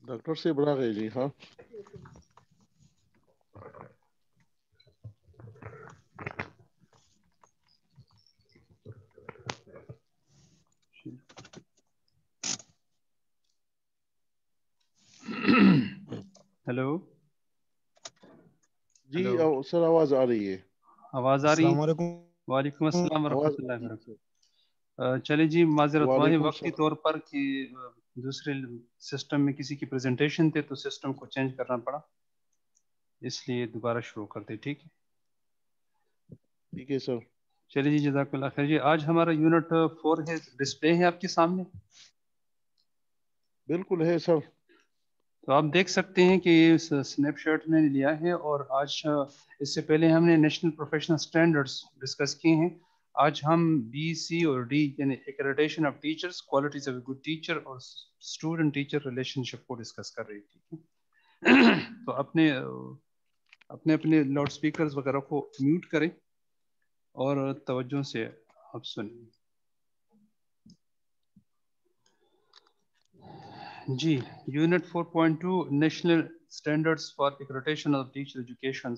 Doctor سے بڑا گئے جی ہاں ہیلو جی سر آواز آ رہی ہے آواز آ رہی ہے؟ السلام علیکم. وعلیکم السلام آواز ورحمۃ اللہ وبرکاتہ. چلے جی معذرت خواہ وعلیکم وقتی السلام. طور پر کہ دوسرے سسٹم میں کسی کی پریزنٹیشن تھے تو سسٹم کو چینج کرنا پڑا، اس لیے دوبارہ شروع کرتے. ٹھیک ہے ٹھیک ہے سر. چلیے جی جزاک اللہ خیر. جی آج ہمارا یونٹ 4 ہے، ڈسپلے ہے آپ کے سامنے. بالکل ہے سر. تو آپ دیکھ سکتے ہیں کہ یہ سنیپ شاٹ میں نے لیا ہے، اور آج اس سے پہلے ہم نے نیشنل پروفیشنل اسٹینڈرڈس ڈسکس کیے ہیں. آج ہم بی سی اور ڈی یعنی accreditation of teachers, qualities of a good teacher اور اسٹوڈنٹ ٹیچر ریلیشن شپ کو ڈسکس کر رہی تھی. تو اپنے اپنے لاؤڈ سپیکرز وغیرہ کو میوٹ کریں اور توجہ سے آپ سنیں. جی unit 4.2 national standards for accreditation of teacher education.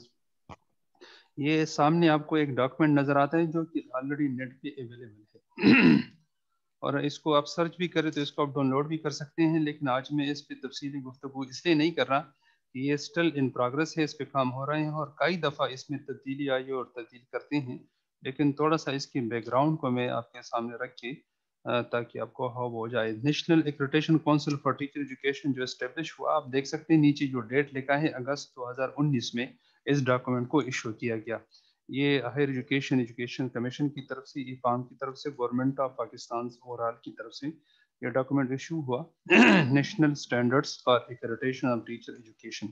یہ سامنے آپ کو ایک ڈاکومنٹ نظر آتا ہے جو کہ آلریڈی نیٹ پہ اویلیبل ہے، اور اس کو آپ سرچ بھی کریں تو اس کو آپ ڈاؤن لوڈ بھی کر سکتے ہیں. لیکن آج میں اس پہ تفصیلی گفتگو اس لیے نہیں کر رہا کہ یہ اسٹل ان پروگرس ہے، اس پہ کام ہو رہے ہیں اور کئی دفعہ اس میں تبدیلی آئی اور تبدیل کرتے ہیں. لیکن تھوڑا سا اس کی بیک گراؤنڈ کو میں آپ کے سامنے رکھ کے تاکہ آپ کو ہو ہو جائے. National accreditation council for teacher education جو اسٹیبلش ہوا، آپ دیکھ سکتے ہیں نیچے جو ڈیٹ لکھا ہے اگست 2019 میں اس ڈاکومنٹ کو ایشو کیا گیا. یہ ہائر ایجوکیشن کمیشن کی طرف سے، ایفام کی طرف سے، government of Pakistan overall کی طرف سے یہ ڈاکومنٹ ایشو ہوا. National standards for accreditation of teacher education.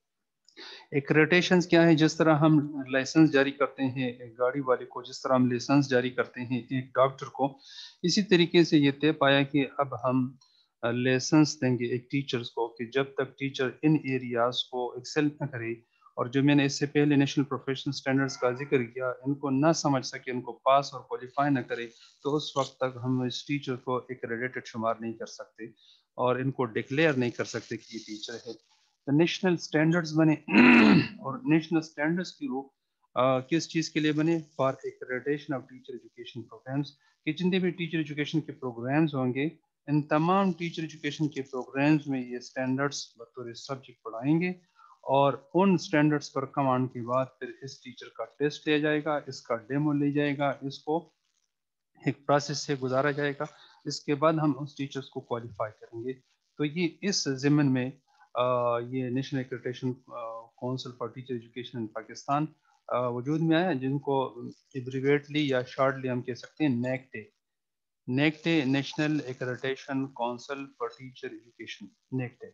Accreditations کیا ہے؟ جس طرح ہم لائسنس جاری کرتے ہیں ایک گاڑی والے کو، جس طرح ہم لائسنس جاری کرتے ہیں ایک ڈاکٹر کو، اسی طریقے سے یہ طے پایا کہ اب ہم لائسنس دیں گے ایک ٹیچرز کو کہ جب تک ٹیچر ان ایریاز کو ایکسل نہ کرے، اور جو میں نے اس سے پہلے نیشنل پروفیشنل سٹینڈرڈز کا ذکر کیا، ان کو نہ سمجھ سکے، ان کو پاس اور کوالیفائی نہ کرے، تو اس وقت تک ہم اس ٹیچر کو ایکریڈیٹڈ شمار نہیں کر سکتے اور ان کو ڈکلیئر نہیں کر سکتے کہ یہ ٹیچر ہے. نیشنل سٹینڈرڈز بنے اور نیشنل سٹینڈرڈز کی روح کس چیز کے لیے بنے؟ For accreditation of teacher education programmes. کہ جتنے بھی ٹیچر ایجوکیشن کے پروگرامز ہوں گے، ان تمام ٹیچر ایجوکیشن کے پروگرامز میں یہ سٹینڈرڈز بطور سبجیکٹ پڑھائیں گے، اور ان سٹینڈرڈز پر کم آنے کے بعد پھر اس ٹیچر کا ٹیسٹ لیا جائے گا، اس کا ڈیمو لیا جائے گا، اس کو ایک پروسیس سے گزارا جائے گا. اس کے بعد ہم اس ٹیچرز کو کوالیفائی کریں گے. تو یہ اس ضمن میں یہ national accreditation council for teacher education in Pakistan وجود میں آیا، جن کو ایبریویٹلی یا شارٹلی ہم کہہ سکتے ہیں NACTE. NACTE national accreditation council for teacher education, NACTE.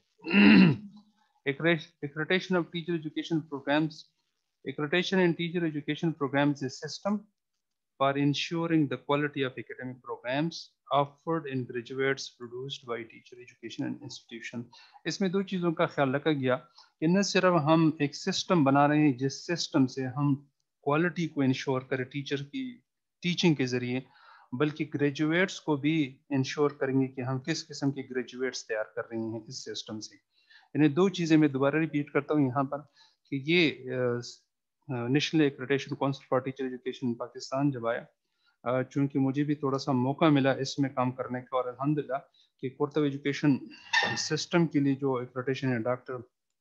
Accreditation of teacher education programs. Accreditation in teacher education programs is a system for ensuring the quality of academic programs offered in graduates produced by teacher education and institution. اس میں دو چیزوں کا خیال رکھا گیا کہ نہ صرف ہم ایک سسٹم بنا رہے ہیں جس سسٹم سے ہم کوالٹی کو انشور کریں ٹیچر کی ٹیچنگ کے ذریعے، بلکہ گریجویٹس کو بھی انشور کریں گے کہ ہم کس قسم کے گریجویٹس تیار کر رہے ہیں اس سسٹم سے. یعنی دو چیزیں میں دوبارہ ریپیٹ کرتا ہوں یہاں پر کہ یہ national accreditation council for teacher education Pakistan جب آیا، چونکہ مجھے بھی تھوڑا سا موقع ملا اس میں کام کرنے کا، اور الحمدللہ کہ کرتب ایجوکیشن سسٹم کے لیے جو ایکریڈیشن ہے ڈاکٹر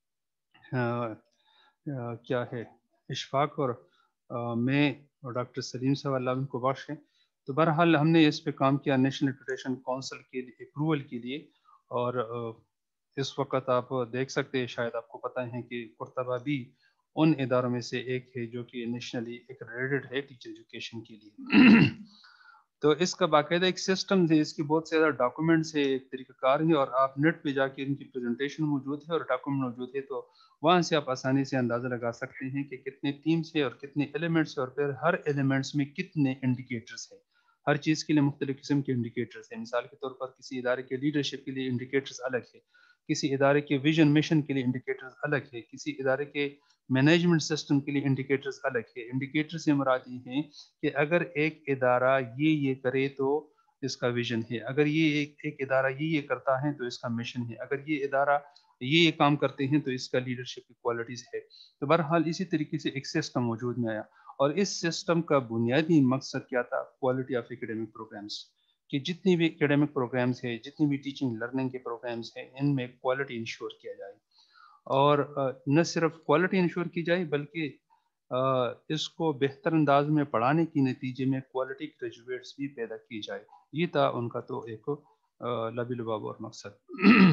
کیا ہے اشفاق اور میں اور ڈاکٹر سلیم صاحب اللہ ان کو بخشیں. تو بہرحال ہم نے اس پہ کام کیا نیشنل ایکریڈیشن کونسل کے لیے اپروول کے لیے، اور اس وقت آپ دیکھ سکتے ہیں، شاید آپ کو پتہ ہے کہ کرتبہ بھی ان اداروں میں سے ایک ہے جو کہ نیشنلی ایکریڈیٹڈ ہے ٹیچر ایجوکیشن کے لیے. تو اس کا باقاعدہ ایک سسٹم ہے، اس کی بہت زیادہ ڈاکومنٹس ہے، ایک طریقہ کار ہے، اور آپ نیٹ پہ جا کے ان کی پریزنٹیشن موجود ہے اور ڈاکومنٹ موجود ہے، تو وہاں سے آپ آسانی سے اندازہ لگا سکتے ہیں کہ کتنے ٹیمز ہیں اور کتنے ایلیمنٹس ہیں، اور پھر ہر ایلیمنٹس میں کتنے انڈیکیٹرز ہیں. ہر چیز کے لیے مختلف قسم کے انڈیکیٹرز ہیں. مثال کے طور پر کسی ادارے کے لیڈرشپ کے لیے انڈیکیٹرز الگ ہے، کسی ادارے کے ویژن مشن کے لیے انڈیکیٹرز الگ ہے، کسی ادارے کے مینجمنٹ سسٹم کے لیے انڈیکیٹرز الگ ہے. انڈیکیٹر سے مراد یہ ہیں کہ اگر ایک ادارہ یہ کرے تو اس کا ویژن ہے. اگر یہ ایک ادارہ یہ کرتا ہے تو اس کا مشن ہے. اگر یہ ادارہ یہ کام کرتے ہیں تو اس کا لیڈرشپ کی کوالٹیز ہے. تو بہرحال اسی طریقے سے ایک سسٹم وجود میں آیا اور اس سسٹم کا بنیادی مقصد کیا تھا؟ Quality of academic programmes. کہ جتنی بھی ایکیڈیمک پروگرامس ہیں، جتنی بھی ٹیچنگ لرننگ کے پروگرامس ہیں، ان میں کوالٹی انشور کیا جائے. اور نہ صرف کوالٹی انشور کی جائے بلکہ اس کو بہتر انداز میں پڑھانے کی نتیجے میں کوالٹی گریجویٹس بھی پیدا کی جائے. یہ تھا ان کا تو ایک لبی لباب اور مقصد.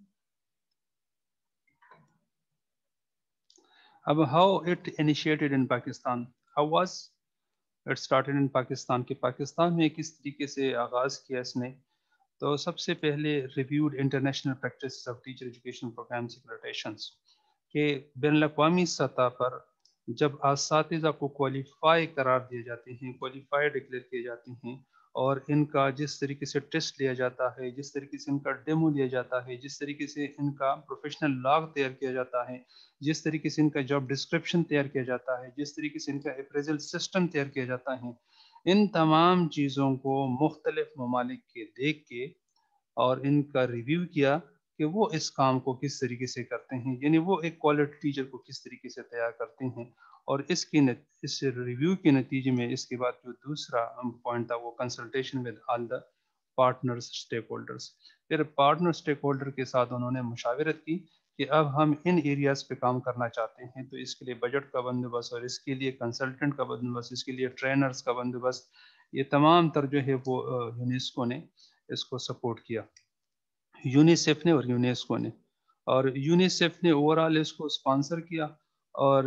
اب how it initiated in Pakistan, how was it started in Pakistan, کہ پاکستان میں کس طریقے سے آغاز کیا اس نے. تو سب سے پہلے reviewed international practice of teacher education programmes accreditations, کہ بین الاقوامی سطح پر جب اساتذہ کو کوالیفائی قرار دیے جاتے ہیں، کوالیفائڈ ڈکلیئر کیے جاتے ہیں، اور ان کا جس طریقے سے ٹیسٹ لیا جاتا ہے، جس طریقے سے ان کا ڈیمو لیا جاتا ہے، جس طریقے سے ان کا پروفیشنل لاگ تیار کیا جاتا ہے، جس طریقے سے ان کا جاب ڈسکرپشن تیار کیا جاتا ہے، جس طریقے سے ان کا اپریزل سسٹم تیار کیا جاتا ہے، ان تمام چیزوں کو مختلف ممالک کے دیکھ کے اور ان کا ریویو کیا کہ وہ اس کام کو کس طریقے سے کرتے ہیں، یعنی وہ ایک کوالٹی ٹیچر کو کس طریقے سے تیار کرتے ہیں. اور اس ریویو کے نتیجے میں اس کے بعد جو دوسرا پوائنٹ تھا وہ consultation with all the partners stakeholders. پھر پارٹنر اسٹیک ہولڈر کے ساتھ انہوں نے مشاورت کی کہ اب ہم ان ایریاز پہ کام کرنا چاہتے ہیں، تو اس کے لیے بجٹ کا بندوبست اور اس کے لیے کنسلٹنٹ کا بندوبست، اس کے لیے ٹرینرز کا بندوبست، یہ تمام تر جو ہے وہ یونیسکو نے اس کو سپورٹ کیا، یونیسیف نے اور یونیسکو نے. اور یونیسیف نے اوور آل اس کو اسپانسر کیا اور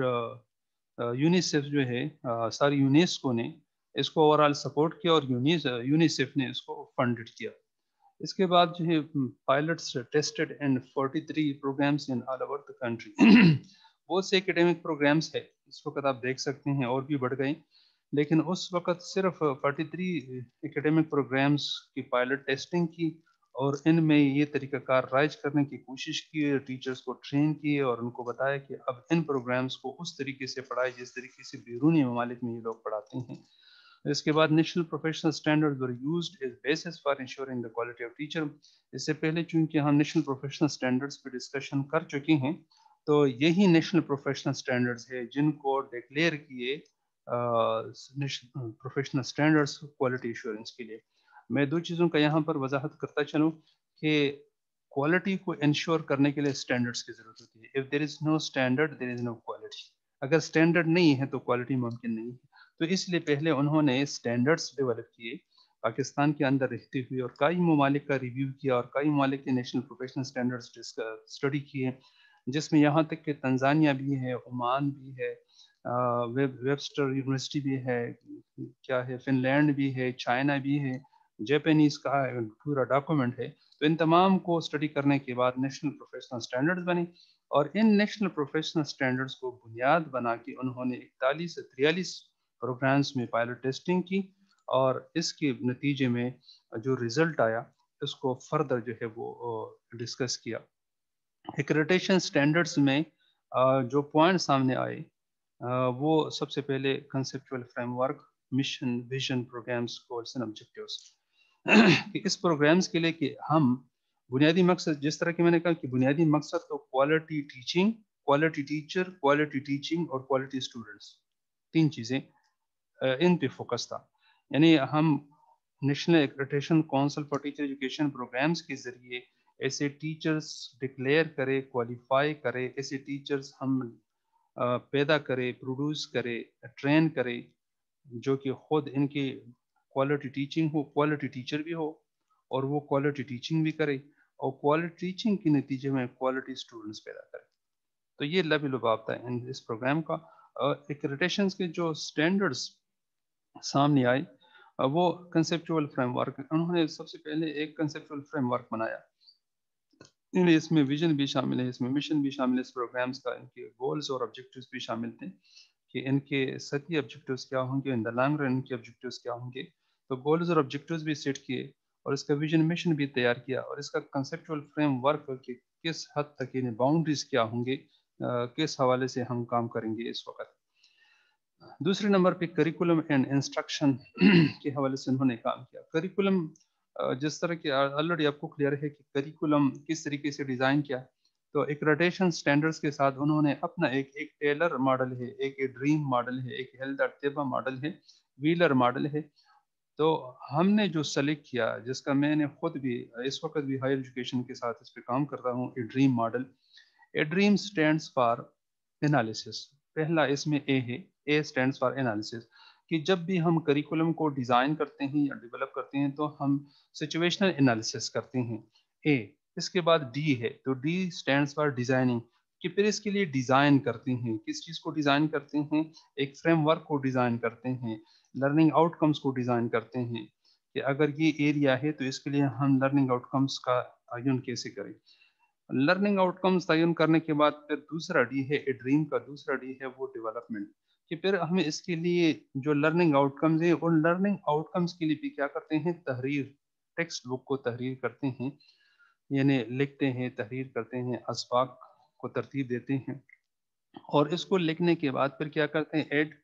یونیسیف جو ہے ساری یونیسکو نے اس کو اوور آل سپورٹ کیا اور یونیسیف نے اس کو فنڈڈ کیا. اس کے بعد جو ہے pilots tested in 43 programmes in all over the country. بہت سے ایکیڈیمک پروگرامس ہے اس وقت آپ دیکھ سکتے ہیں اور بھی بڑھ گئے، لیکن اس وقت صرف 43 ایکیڈیمک پروگرامس کی پائلٹ ٹیسٹنگ کی اور ان میں یہ طریقہ کار رائج کرنے کی کوشش کی، ٹیچرز کو ٹرین کیے اور ان کو بتایا کہ اب ان پروگرامس کو اس طریقے سے پڑھائے جس طریقے سے بیرونی ممالک میں یہ لوگ پڑھاتے ہیں. اس کے بعد national professional standards were used as basis for ensuring the quality of teacher. اس سے پہلے چونکہ ہم نیشنل پروفیشنل اسٹینڈرڈز پہ ڈسکشن کر چکے ہیں، تو یہی نیشنل پروفیشنل اسٹینڈرڈز ہے جن کو ڈکلیئر کیے پروفیشنل اسٹینڈرڈز کوالٹی ایشورنس کے لیے. میں دو چیزوں کا یہاں پر وضاحت کرتا چلوں کہ کوالٹی کو انشور کرنے کے لیے اسٹینڈرڈز کی ضرورت ہوتی ہے. If there is no standard there is no quality. اگر اسٹینڈرڈ نہیں ہے تو کوالٹی ممکن نہیں ہے. تو اس لیے پہلے انہوں نے اسٹینڈرڈز ڈیولپ کیے پاکستان کے اندر رہتے ہوئے اور کئی ممالک کا ریویو کیا اور کئی ممالک کے نیشنل پروفیشنل اسٹینڈرڈز اسٹڈی کیے، جس میں یہاں تک کہ تنزانیہ بھی ہے، عمان بھی ہے، ویبسٹر یونیورسٹی بھی ہے، کیا ہے فن لینڈ بھی ہے، چائنا بھی ہے، جاپانیز کا پورا ڈاکومنٹ ہے. تو ان تمام کو اسٹڈی کرنے کے بعد نیشنل پروفیشنل اسٹینڈرڈز بنے اور ان نیشنل پروفیشنل اسٹینڈرڈز کو بنیاد بنا کے انہوں نے 41 سے 43 پروگرامز میں پائلٹ ٹیسٹنگ کی اور اس کے نتیجے میں جو رزلٹ آیا اس کو فردر جو ہے وہ ڈسکس کیا. ایکریڈیشن اسٹینڈرڈز میں جو پوائنٹ سامنے آئے وہ سب سے پہلے conceptual framework, mission, vision, programmes, goals and objectives. کہ اس پروگرامز کے لیے کہ ہم بنیادی مقصد، جس طرح کہ میں نے کہا کہ بنیادی مقصد تو quality teaching, quality teacher, quality teaching اور کوالٹی اسٹوڈنٹس، تین چیزیں ان پہ فوکس تھا. یعنی ہم national accreditation council for teacher education programmes کے ذریعے ایسے ٹیچرز ڈکلیئر کرے، کوالیفائی کرے، ایسے ٹیچرز ہم پیدا کرے، پروڈیوس کرے، ٹرین کرے جو کہ خود ان کی کوالٹی ٹیچنگ ہو، کوالٹی ٹیچر بھی ہو اور وہ کوالٹی ٹیچنگ بھی کرے اور کوالٹی ٹیچنگ کے نتیجے میں کوالٹی اسٹوڈنٹس پیدا کرے. تو یہ لب لباب تھا اس پروگرام کا. ایکریڈیشنز کے جو اسٹینڈرڈز سامنے آئے وہ کنسیپچول فریم ورک، انہوں نے سب سے پہلے ایک کنسیپچول فریم ورک بنایا. اس میں ویژن بھی شامل ہے، اس میں مشن بھی شامل ہے، اس پروگرامز کا ان کے گولز اور آبجیکٹیوز بھی شامل تھے کہ ان کے سطحی آبجیکٹیوز کیا ہوں گے، ان دا لانگ رن ان کے آبجیکٹیوز کیا ہوں گے. تو گولز اور آبجیکٹیوز بھی سیٹ کیے اور اس کا ویژن مشن بھی تیار کیا اور اس کا کنسیپچول فریم ورک کہ کس حد تک یعنی باؤنڈریز کیا ہوں گے، کس حوالے سے ہم کام کریں گے اس وقت. دوسرے نمبر پہ کریکولم اینڈ انسٹرکشن کے حوالے سے انہوں نے کام کیا. کریکولم جس طرح کہ آلریڈی آپ کو کلیئر ہے کہ کریکولم کس طریقے سے ڈیزائن کیا، تو ایکریڈیشن سٹینڈرڈز کے ساتھ انہوں نے اپنا ایک ٹیلر ماڈل ہے، ایک ڈریم ماڈل ہے، ایک ہیلتھ طیبہ ماڈل ہے، ویلر ماڈل ہے. تو ہم نے جو سلیکٹ کیا، جس کا میں نے خود بھی اس وقت بھی ہائر ایجوکیشن کے ساتھ اس پہ کام کرتا ہوں، a dream model. A dream stands for analysis. پہلا اس میں اے ہے، اے اسٹینڈس فار انالیسس، کہ جب بھی ہم کریکولم کو ڈیزائن کرتے ہیں یا ڈیولپ کرتے ہیں تو ہم سچویشنل انالیسس کرتے ہیں، اے. اس کے بعد ڈی ہے، تو ڈی اسٹینڈس فار ڈیزائننگ، کہ پھر اس کے لیے ڈیزائن کرتے ہیں. کس چیز کو ڈیزائن کرتے ہیں؟ ایک فریم ورک کو ڈیزائن کرتے ہیں، لرننگ آؤٹ کمس کو ڈیزائن کرتے ہیں، کہ اگر یہ ایریا ہے تو اس کے لیے ہم لرننگ آؤٹ کمس کا تعین کیسے کریں. لرننگ آؤٹ کمس تعین کرنے کے بعد پھر دوسرا ڈی ہے، ڈریم کا دوسرا ڈی ہے وہ ڈیولپمنٹ، کہ پھر ہمیں اس کے لیے جو لرننگ آؤٹ کمز ہیں ان لرننگ آؤٹ کمز کے لیے بھی کیا کرتے ہیں؟ تحریر، ٹیکسٹ بک کو تحریر کرتے ہیں، یعنی لکھتے ہیں، تحریر کرتے ہیں، اسباق کو ترتیب دیتے ہیں. اور اس کو لکھنے کے بعد پھر کیا کرتے ہیں؟ Add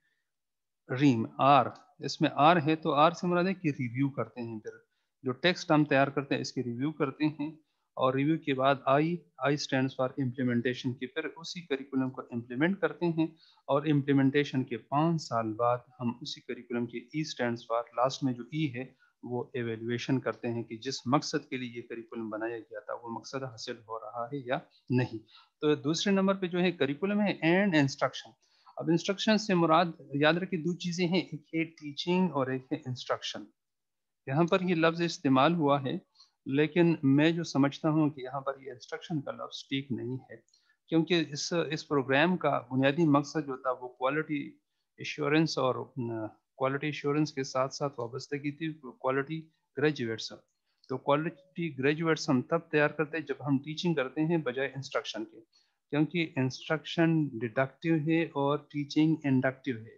RAM, are. اس میں آر ہے تو آر سے مراد ہے کہ ریویو کرتے ہیں. پھر جو ٹیکسٹ ہم تیار کرتے ہیں اس کی ریویو کرتے ہیں. اور ریویو کے بعد آئی اسٹینڈس فار امپلیمنٹیشن، کی پھر اسی کریکولم کو امپلیمنٹ کرتے ہیں. اور امپلیمنٹیشن کے 5 سال بعد ہم اسی کریکولم کے ای اسٹینڈس فار، لاسٹ میں جو ای ہے وہ ایویلویشن کرتے ہیں کہ جس مقصد کے لیے یہ کریکولم بنایا گیا تھا وہ مقصد حاصل ہو رہا ہے یا نہیں. تو دوسرے نمبر پہ جو ہے کریکولم ہے اینڈ انسٹرکشن. اب انسٹرکشن سے مراد یاد رکھیں 2 چیزیں ہیں، ایک ہے ٹیچنگ اور ایک ہے انسٹرکشن. یہاں پر یہ لفظ استعمال ہوا ہے لیکن میں جو سمجھتا ہوں کہ یہاں پر یہ انسٹرکشن کا لفظ ٹھیک نہیں ہے، کیونکہ اس پروگرام کا بنیادی مقصد جو تھا وہ کوالٹی ایشورنس، اور کوالٹی ایشورنس کے ساتھ ساتھ وابستگی تھی کوالٹی گریجویٹس. تو کوالٹی گریجویٹس ہم تب تیار کرتے ہیں جب ہم ٹیچنگ کرتے ہیں بجائے انسٹرکشن کے، کیونکہ انسٹرکشن ڈیڈکٹیو ہے اور ٹیچنگ انڈکٹیو ہے.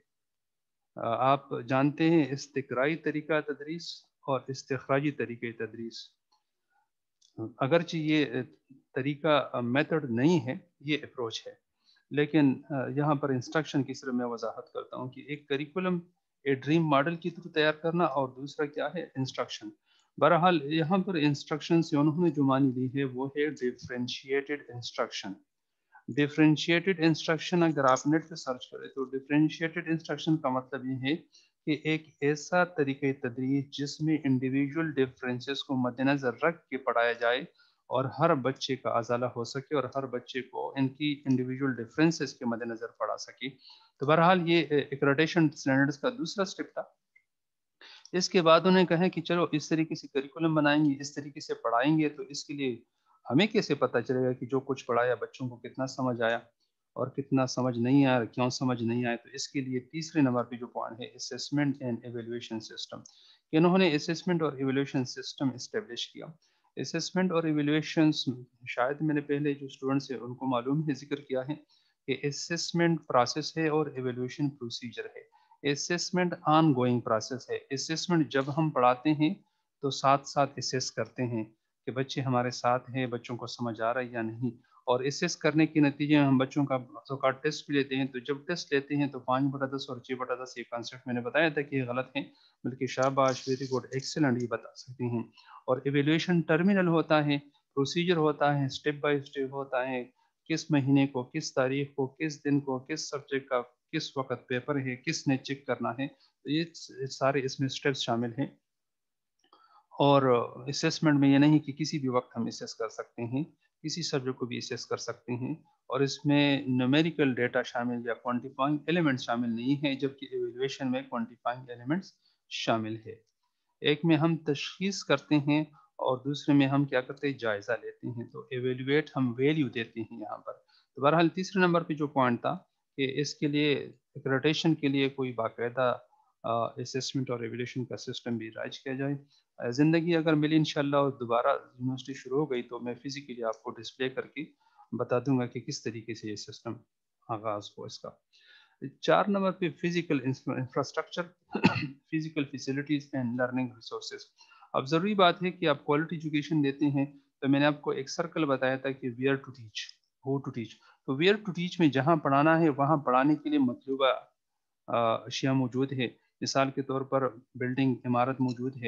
آپ جانتے ہیں استقرائی طریقہ تدریس اور استخراجی طریقہ تدریس. اگرچہ یہ طریقہ میتھڈ نہیں ہے، یہ اپروچ ہے، لیکن یہاں پر انسٹرکشن کی صرف میں وضاحت کرتا ہوں کہ ایک کریکولم ڈریم ماڈل کی طرح تیار کرنا اور دوسرا کیا ہے؟ انسٹرکشن. بہرحال یہاں پر انسٹرکشن سے انہوں نے جو معنی لی ہے وہ ہے ڈیفرینشیٹڈ انسٹرکشن. ڈیفرینشیٹڈ انسٹرکشن اگر آپ نیٹ پہ سرچ کریں تو ڈیفرینشیٹڈ انسٹرکشن کا مطلب یہ ہے کہ ایک ایسا طریقہ تدریس جس میں انڈیویجول ڈفرینسز کو مد نظر رکھ کے پڑھایا جائے اور ہر بچے کا ازالہ ہو سکے اور ہر بچے کو ان کی انڈیویجول ڈفرینسز کے مد نظر پڑھا سکے. تو بہرحال یہ ایکریڈیشن اسٹینڈرڈز کا دوسرا سٹیپ تھا. اس کے بعد انہیں کہا کہ چلو اس طریقے سے کریکولم بنائیں گے، اس طریقے سے پڑھائیں گے، تو اس کے لیے ہمیں کیسے پتہ چلے گا کہ جو کچھ پڑھایا بچوں کو کتنا سمجھ آیا اور کتنا سمجھ نہیں آیا، کیوں سمجھ نہیں آیا. تو اس کے لیے تیسرے نمبر پہ جو پوائنٹ ہے اسیسمنٹ اینڈ ایویلویشن سسٹم، کہ انہوں نے اسیسمنٹ اور ایویلویشن سسٹم اسٹیبلش کیا. اسیسمنٹ اور ایویلویشن شاید میں نے پہلے جو اسٹوڈنٹس ہیں ان کو معلوم ہے، ذکر کیا ہے کہ اسیسمنٹ پروسیس ہے اور ایویلویشن پروسیجر ہے. اسیسمنٹ آن گوئنگ پروسیس ہے. اسیسمنٹ جب ہم پڑھاتے ہیں تو ساتھ ساتھ اسیس کرتے ہیں کہ بچے ہمارے ساتھ ہیں، بچوں کو سمجھ آ رہا ہے یا نہیں. اور اسیس کرنے کے نتیجے میں ہم بچوں کا ٹیسٹ بھی لیتے ہیں. تو جب ٹیسٹ لیتے ہیں تو 5/10 اور 6/10 یہ کانسیپٹ میں نے بتایا تھا کہ یہ غلط ہیں، بلکہ شاباش، ویری گڈ، ایکسلنٹ یہ بتا سکتے ہیں. اور ایویلویشن ٹرمینل ہوتا ہے، پروسیجر ہوتا ہے، اسٹیپ بائی اسٹیپ ہوتا ہے، کس مہینے کو، کس تاریخ کو، کس دن کو، کس سبجیکٹ کا کس وقت پیپر ہے، کس نے چیک کرنا ہے. تو یہ سارے اس میں اسٹیپس شامل ہیں. اور اسیسمنٹ میں یہ نہیں کہ کسی بھی وقت ہم اسیس کر سکتے ہیں، کسی سبجیکٹ کو بھی اسیس کر سکتے ہیں. اور اس میں نیومیریکل ڈیٹا شامل یا کوانٹیفائنگ ایلیمنٹ شامل نہیں ہے، جبکہ ایویلویشن میں کوانٹیفائنگ ایلیمنٹس شامل ہے. ایک میں ہم تشخیص کرتے ہیں اور دوسرے میں ہم کیا کرتے ہیں؟ جائزہ لیتے ہیں. تو ایویلویٹ ہم ویلیو دیتے ہیں یہاں پر. تو بہرحال تیسرے نمبر پہ جو پوائنٹ تھا کہ اس کے لیے ایکریڈیشن کے لیے کوئی باقاعدہ اسیسمنٹ اور ایویلویشن کا سسٹم بھی رائج کیا جائے. زندگی اگر ملی انشاءاللہ اور دوبارہ یونیورسٹی شروع ہو گئی تو میں فزیکلی آپ کو ڈسپلے کر کے بتا دوں گا کہ کس طریقے سے یہ سسٹم آغاز ہو اس کا. 4 نمبر پہ physical infrastructure, physical facilities and learning resources. اب ضروری بات ہے کہ آپ کوالٹی ایجوکیشن دیتے ہیں تو میں نے آپ کو ایک سرکل بتایا تھا کہ where to teach, how to teach. تو ویئر ٹو ٹیچ میں جہاں پڑھانا ہے وہاں پڑھانے کے لیے مطلوبہ اشیاء موجود ہے. مثال کے طور پر بلڈنگ، عمارت موجود ہے،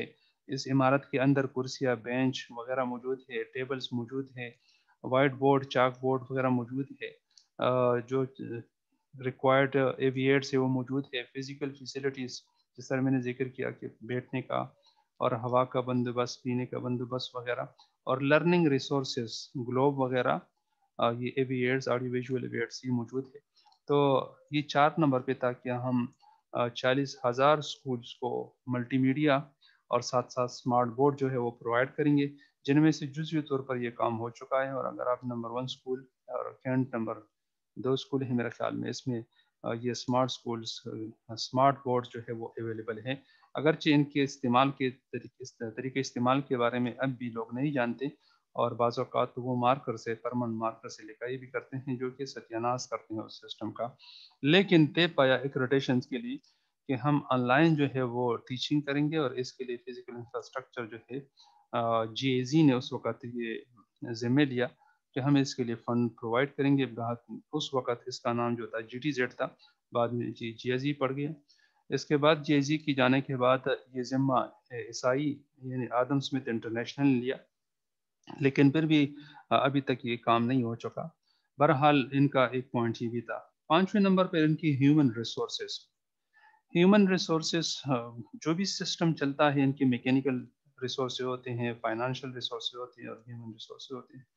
اس عمارت کے اندر کرسیاں، بینچ وغیرہ موجود ہے، ٹیبلز موجود ہے، وائٹ بورڈ، چاک بورڈ وغیرہ موجود ہے، جو ریکوائرڈ ایویئرس ہے وہ موجود ہے، فزیکل فیسلٹیز جس طرح میں نے ذکر کیا کہ بیٹھنے کا اور ہوا کا بندوبست، پینے کا بندوبست وغیرہ، اور لرننگ ریسورسز، گلوب وغیرہ، یہ ایویئرس، آڈیو ویژول ایویئرس یہ موجود ہے۔ تو یہ 4 نمبر پہ تھا کہ ہم 40,000 اسکولس کو ملٹی میڈیا اور ساتھ ساتھ اسمارٹ بورڈ جو ہے وہ پرووائڈ کریں گے، جن میں سے جزوی طور پر یہ کام ہو چکا ہے۔ اور اگر آپ نمبر 1 اسکول اور کینٹ نمبر 2 اسکول ہے میرے خیال میں، اس میں یہ اسمارٹ اسکولس، اسمارٹ بورڈ جو ہے وہ اویلیبل ہے، اگرچہ ان کے استعمال کے طریقے استعمال کے بارے میں اب بھی لوگ نہیں جانتے، اور بعض اوقات وہ مارکر سے، پرمنٹ مارکر سے لکھائی بھی کرتے ہیں جو کہ ستیہ ناش کرتے ہیں اس سسٹم کا۔ لیکن طے پایا ایکریڈیشنز کے لیے کہ ہم آن لائن جو ہے وہ ٹیچنگ کریں گے، اور اس کے لیے فزیکل انفراسٹرکچر جو ہے جی اے زی نے اس وقت یہ ذمہ لیا کہ ہم اس کے لیے فنڈ پرووائڈ کریں گے۔ اس وقت اس کا نام جو تھا جی ٹی زیڈ تھا، بعد میں جی اے زی پڑ گیا۔ اس کے بعد جی اے زی کی جانے کے بعد یہ ذمہ عیسائی یعنی آدم سمتھ انٹرنیشنل نے لیا، لیکن پھر بھی ابھی تک یہ کام نہیں ہو چکا۔ بہرحال ان کا ایک پوائنٹ یہ بھی تھا۔ 5ویں نمبر پر ان کی ہیومن ریسورسز۔ ہیومن ریسورسز جو بھی سسٹم چلتا ہے، ان کے میکینیکل ریسورسز ہوتے ہیں، فائنانشیل ریسورسز ہوتے ہیں، اور ہیومن ریسورسز ہوتے ہیں۔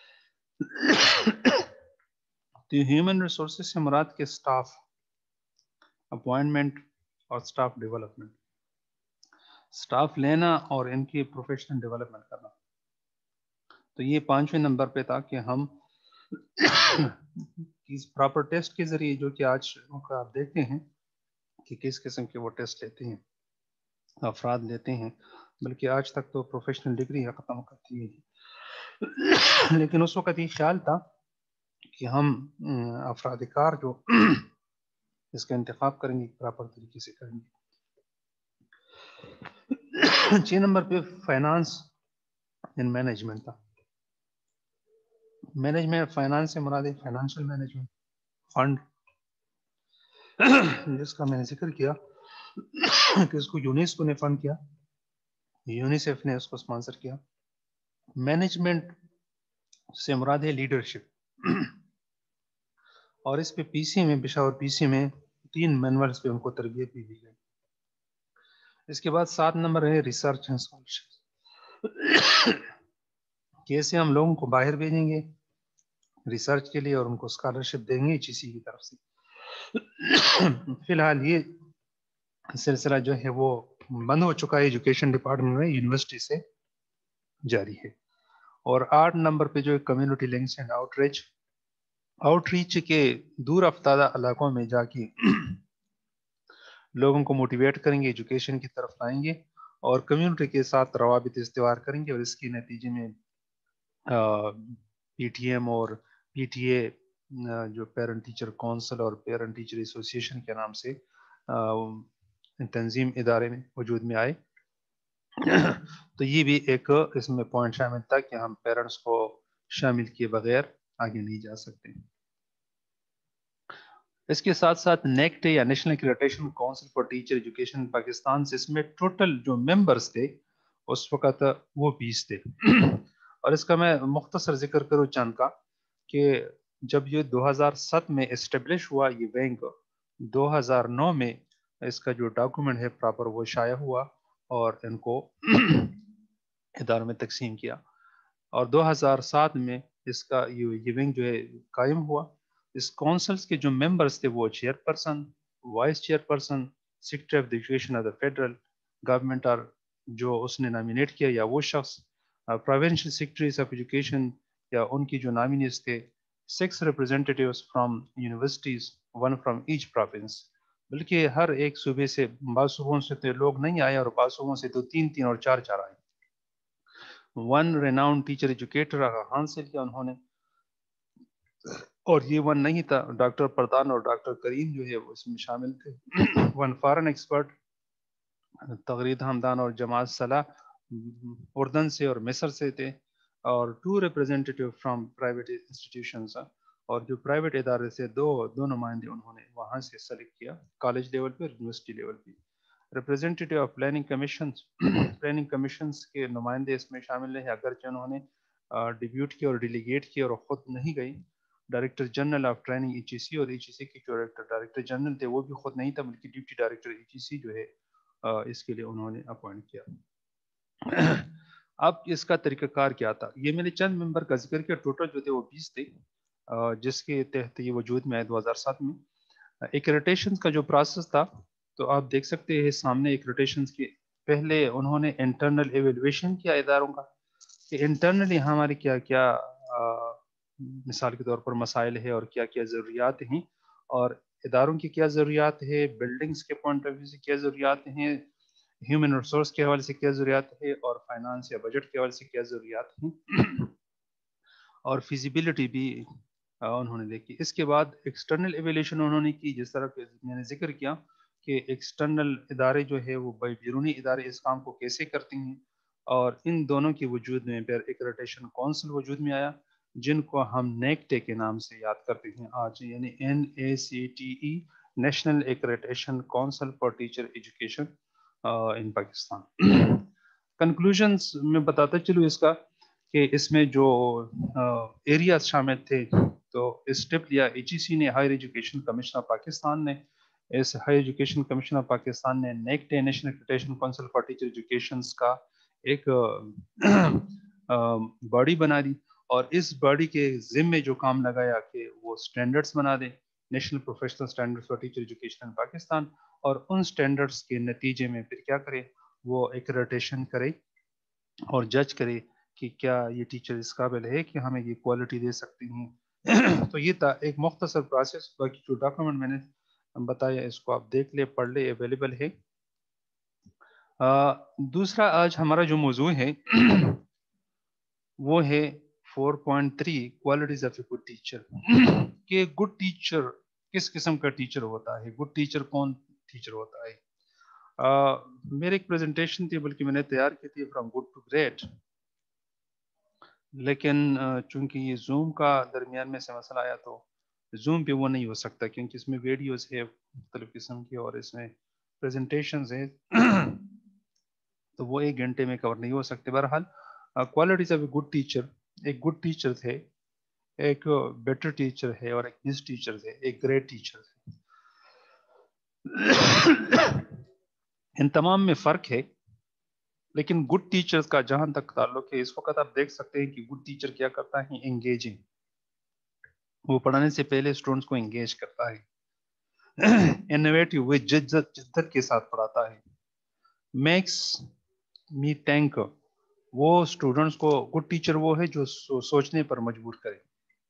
تو ہیومن ریسورسز سے مراد کے سٹاف اپوائنٹمنٹ اور سٹاف ڈیولپمنٹ، سٹاف لینا اور ان کی پروفیشنل ڈیولپمنٹ کرنا۔ تو یہ 5ویں نمبر پہ تھا کہ ہم پراپر ٹیسٹ کے ذریعے، جو کہ آج آپ دیکھتے ہیں کہ کس قسم کے وہ ٹیسٹ لیتے ہیں، افراد لیتے ہیں، بلکہ آج تک تو پروفیشنل ڈگری ختم کرتی ہے، لیکن اس وقت یہ خیال تھا کہ ہم افراد کار جو اس کا انتخاب کریں گے پراپر طریقے سے کریں گے۔ 6 نمبر پہ فائنانس اینڈ مینجمنٹ تھا۔ مینجمنٹ، فائنانس سے مراد ہے فائنانشیل مینجمنٹ، فنڈ جس کا میں نے ذکر کیا کہ اس کو یونیسکو نے فنڈ کیا، یونیسیف نے اس کو اسپانسر کیا۔ مینجمنٹ سے مراد ہے لیڈرشپ، اور اس پہ پی سی میں، پشاور پی سی میں 3 مینولز پہ ان کو تربیت بھی دی گئی۔ اس کے بعد 7 نمبر ہے ریسرچ اینڈ اسکالرشپ، کیسے ہم لوگوں کو باہر بھیجیں گے ریسرچ کے لیے اور ان کو اسکالرشپ دیں گے GC کی طرف سے۔ فی الحال یہ سلسلہ جو ہے وہ بند ہو چکا ہے، ایجوکیشن ڈپارٹمنٹ میں یونیورسٹی سے جاری ہے۔ اور 8 نمبر پہ جو ہے community links and outreach کے دور افتادہ علاقوں میں جا کے لوگوں کو موٹیویٹ کریں گے، ایجوکیشن کی طرف لائیں گے، اور کمیونٹی کے ساتھ روابط استوار کریں گے، اور اس کے نتیجے میں پی ٹی ایم اور پی ٹی اے جو پیرنٹ ٹیچر کونسل اور پیرنٹ ٹیچر ایسوسیشن کے نام سے تنظیم ادارے میں وجود میں آئے۔ تو یہ بھی ایک اس میں پوائنٹ شامل تھا کہ ہم پیرنٹس کو شامل کیے بغیر آگے نہیں جا سکتے۔ اس کے ساتھ ساتھ نیکٹ یا national accreditation council for teacher education Pakistan سے اس میں ٹوٹل جو ممبرس تھے اس وقت وہ 20 تھے۔ اور اس کا میں مختصر ذکر کروں چند کا، کہ جب یہ 2007 میں اسٹیبلش ہوا یہ بینک، 2009 میں اس کا جو ڈاکومنٹ ہے پراپر وہ شائع ہوا اور ان کو اداروں میں تقسیم کیا، اور 2007 میں اس کا یہ ونگ جو ہے قائم ہوا۔ اس کونسلز کے جو ممبرز تھے وہ chairperson, vice chairperson, secretary of education of the federal government, اور جو اس نے نامینیٹ کیا یا وہ شخص، پروونشل سیکرٹریز آف ایجوکیشن یا ان کی جو نامینیز تھے، 6 representatives from universities, 1 from each province, بلکہ ہر ایک صوبے سے، بعض صوبوں سے تو لوگ نہیں آئے اور بعض صوبوں سے تو 3 اور 4 آئے۔ 1 ریناؤنڈ ٹیچر ایجوکیٹر حاصل کیا انہوں نے، اور یہ 1 نہیں تھا، ڈاکٹر پردان اور ڈاکٹر کریم جو ہے وہ اس میں شامل تھے۔ 1 فارن ایکسپرٹ تغرید حمدان اور جماعت صلاح اردن سے اور مصر سے تھے، اور 2 ریپرزینٹیٹیو فرام پرائیویٹ انسٹیٹیوشنز، اور جو پرائیویٹ ادارے سے دو نمائندے انہوں نے وہاں سے سلیکٹ کیا، کالج لیول پہ اور یونیورسٹی لیول پہ۔ Representative of planning commissions planning commissions کے نمائندے اس میں شامل ہیں، اگرچہ انہوں نے ڈیبیوٹ کیا اور ڈیلیگیٹ کیا اور خود نہیں گئی. Director general of training EGC، اور EGC کے جو ڈائریکٹر جنرل تھے وہ بھی خود نہیں تھا بلکہ ڈپٹی ڈائریکٹر EGC جو ہے اس کے لیے انہوں نے اپوائنٹ کیا. اب اس کا طریقہ کار کیا تھا؟ یہ میں نے چند ممبر کا ذکر کیا، ٹوٹل جو تھے وہ 20 تھے جس کے تحت یہ وجود میں آئے 2007 میں. ایکریٹیشن کا جو پروسیس تھا تو آپ دیکھ سکتے ہیں سامنے ایکریٹیشن کے پہلے انہوں نے انٹرنل ایویلویشن کیا اداروں کا کہ انٹرنلی ہماری کیا کیا مثال کے طور پر مسائل ہے اور کیا کیا ضروریات ہیں، اور اداروں کی کیا ضروریات ہے، بلڈنگز کے پوائنٹ آف ویو سے کیا ضروریات ہیں، ہیومن ریسورس کے حوالے سے کیا ضروریات ہے، اور فائنانس یا بجٹ کے حوالے سے کیا ضروریات ہیں، اور فیزیبلٹی بھی انہوں نے دیکھی. اس کے بعد ایکسٹرنل ایویلیوشن انہوں نے کی، جس طرح میں نے ذکر کیا کہ ایکسٹرنل ادارے جو ہے وہ بیرونی ادارے اس کام کو کیسے کرتے ہیں، اور ان دونوں کے وجود میں پھر ایکریٹیشن کونسل وجود میں آیا جن کو ہم نیکٹے کے نام سے یاد کرتے ہیں آج، یعنی NACTE، national accreditation council for teacher education in Pakistan. Conclusions میں بتاتا چلوں اس کا کہ اس میں جو ایریاز شامل تھے تو اسٹیپ لیا EGC نے، higher education commission of Pakistan نے، اس higher education commission of Pakistan نے NACTE national accreditation council for teacher education کا ایک باڈی بنا دی، اور اس باڈی کے ذمے جو کام لگایا کہ وہ سٹینڈرڈز بنا دے، national professional standards for teacher education in Pakistan, اور ان سٹینڈرڈز کے نتیجے میں پھر کیا کرے، وہ ایکریٹیشن کرے اور جج کرے کہ کیا یہ ٹیچر اس قابل ہے کہ ہمیں یہ کوالٹی دے سکتے ہیں. تو یہ تھا ایک مختصر پروسیس. باقی جو ڈاکومنٹ میں نے بتایا اس کو آپ دیکھ لے، پڑھ لے، اویلیبل ہے. دوسرا آج ہمارا جو موضوع ہے وہ ہے 4.3 qualities of a good teacher, کہ گڈ ٹیچر کس قسم کا ٹیچر ہوتا ہے، گڈ ٹیچر کون ٹیچر ہوتا ہے. میرے ایک پریزنٹیشن تھی بلکہ میں نے تیار کی تھی فرام گڈ ٹو گریٹ، لیکن چونکہ یہ زوم کا درمیان میں سے مسئلہ آیا تو زوم پہ وہ نہیں ہو سکتا کیونکہ اس میں ویڈیوز ہے مختلف قسم کی اور اس میں پریزنٹیشنز ہیں تو وہ 1 گھنٹے میں کور نہیں ہو سکتے. بہرحال qualities of a good teacher, ایک گڈ ٹیچر تھے، ایک بیٹر ٹیچر ہے، اور ایک مس ٹیچر تھے، ایک گریٹ ٹیچر تھے. ان تمام میں فرق ہے، لیکن گڈ ٹیچر کا جہاں تک تعلق ہے اس وقت آپ دیکھ سکتے ہیں کہ گڈ ٹیچر کیا کرتا ہے، انگیجنگ، وہ پڑھانے سے پہلے اسٹوڈنٹس کو انگیج کرتا ہے، انوویٹو، وہ جدت کے ساتھ پڑھاتا ہے، میکس می تھنک، وہ اسٹوڈنٹس کو، گڈ ٹیچر وہ ہے جو سوچنے پر مجبور کرے،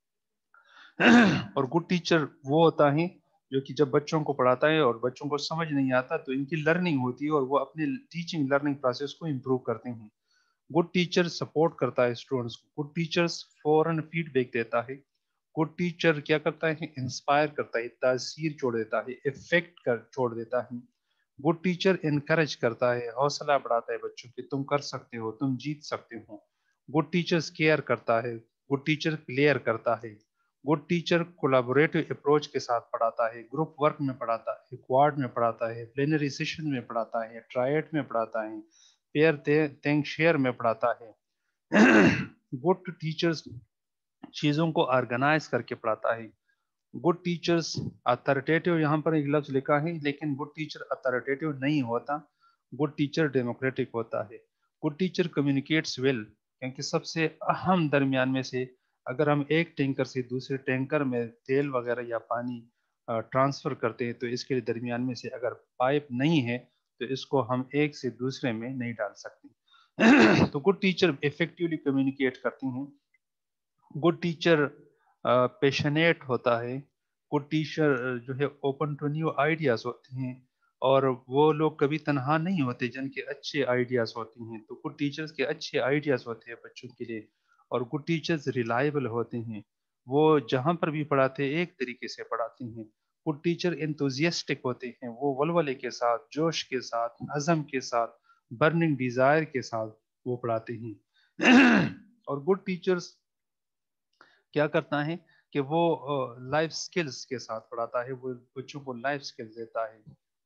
اور گڈ ٹیچر وہ ہوتا ہے جو کہ جب بچوں کو پڑھاتا ہے اور بچوں کو سمجھ نہیں آتا تو ان کی لرننگ ہوتی ہے اور وہ اپنے ٹیچنگ لرننگ پروسیس کو امپروو کرتے ہیں. گڈ ٹیچر سپورٹ کرتا ہے اسٹوڈنٹس کو، گڈ ٹیچرز فوراً فیڈ بیک دیتا ہے، گڈ ٹیچر کیا کرتا ہے، انسپائر کرتا ہے، تاثیر چھوڑ دیتا ہے، افیکٹ چھوڑ دیتا ہے. گڈ ٹیچر انکریج کرتا ہے، حوصلہ بڑھاتا ہے بچوں کی، تم کر سکتے ہو، تم جیت سکتے ہو. گڈ ٹیچر کیئر کرتا ہے، گڈ ٹیچر کلیئر کرتا ہے. گڈ ٹیچر کولیبوریٹو اپروچ کے ساتھ پڑھاتا ہے، گروپ ورک میں پڑھاتا ہے، کوارڈ میں پڑھاتا ہے، پلینری سیشن میں پڑھاتا ہے، ٹرائیڈ میں پڑھاتا ہے، پیئر تھنک شیئر میں پڑھاتا ہے. گڈ ٹیچرز چیزوں کو آرگنائز کر کے پڑھاتا ہے. گڈ ٹیچرز اتھارٹیٹیو، یہاں پر ایک لفظ لکھا ہے لیکن گڈ ٹیچر اتھارٹیٹیو نہیں ہوتا، گڈ ٹیچر ڈیموکریٹک ہوتا ہے. گڈ ٹیچر کمیونیکیٹس ویل، کیونکہ سب سے اہم درمیان میں سے اگر ہم ایک ٹینکر سے دوسرے ٹینکر میں تیل وغیرہ یا پانی ٹرانسفر کرتے ہیں تو اس کے درمیان میں سے اگر پائپ نہیں ہے تو اس کو ہم ایک سے دوسرے میں نہیں ڈال سکتے. تو گڈ ٹیچر افیکٹولی کمیونیکیٹ کرتے ہیں. گڈ ٹیچر پیشنیٹ ہوتا ہے. گڈ ٹیچر جو ہے اوپن ٹو نیو آئیڈیاز ہوتے ہیں، اور وہ لوگ کبھی تنہا نہیں ہوتے جن کے اچھے آئیڈیاز ہوتے ہیں. تو گڈ ٹیچرز کے اچھے آئیڈیاز ہوتے ہیں بچوں کے لیے، اور گڈ ٹیچرز ریلائبل ہوتے ہیں، وہ جہاں پر بھی پڑھاتے ہیں ایک طریقے سے پڑھاتے ہیں. گڈ ٹیچر انتھوزیاسٹک ہوتے ہیں، وہ ولولے کے ساتھ، جوش کے ساتھ، عزم کے ساتھ، برننگ ڈیزائر کے ساتھ وہ پڑھاتے ہیں. اور گڈ ٹیچرز کیا کرتا ہے کہ وہ لائف سکلز کے ساتھ پڑھاتا ہے، وہ بچوں کو لائف سکلز دیتا ہے.